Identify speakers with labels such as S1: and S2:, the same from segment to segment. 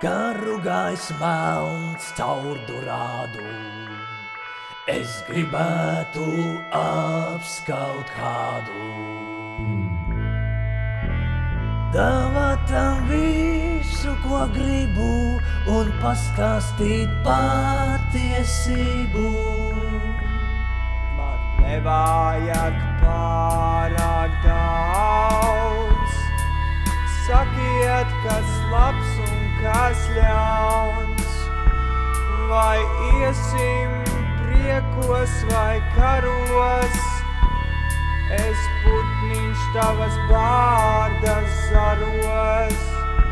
S1: Karu gaisa melns caur durādu. Es gribētu apskaut kādu. Dāvāt tam visu, ko gribu, un pastāstīt patiesību.
S2: Man nevajag pārāk daudz. Sakiet, kas labs un kas ļauns. Vai iesim priekos vai karos. Es putniņš tavas bārdas zaros.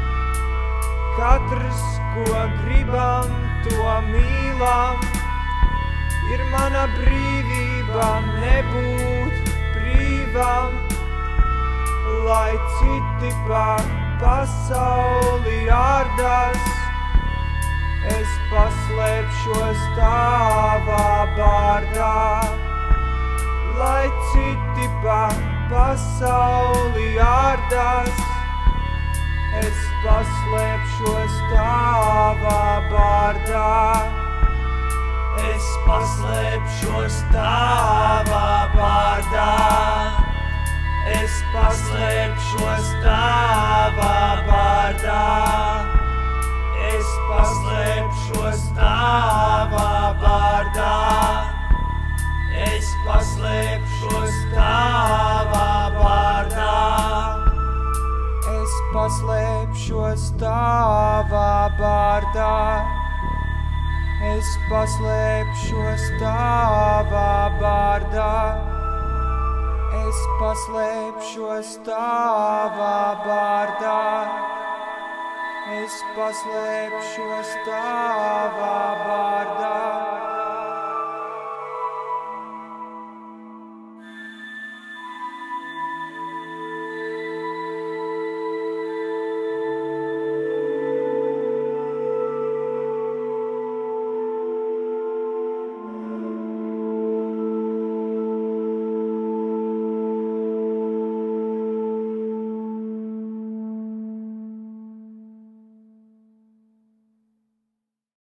S2: Katrs, ko gribam, to mīlam. Ir mana brīvība nebūt brīvam. Lai citi pa pasauli ārdas, es paslēpšos tavā bārdā. Lai citi pa pasauli ārdas, es paslēpšos tavā bārdā.
S1: Es paslēpšos tavā bārdā. Es paslēpšos tavā bārdā. Es paslēpšos tavā bārdā. Es paslēpšos tavā bārdā.
S2: Es paslēpšos tavā bārdā. Es paslēpšos tavā bārdā. Es paslēpšos tavā bārdā. Es paslēpšos tavā bārdā.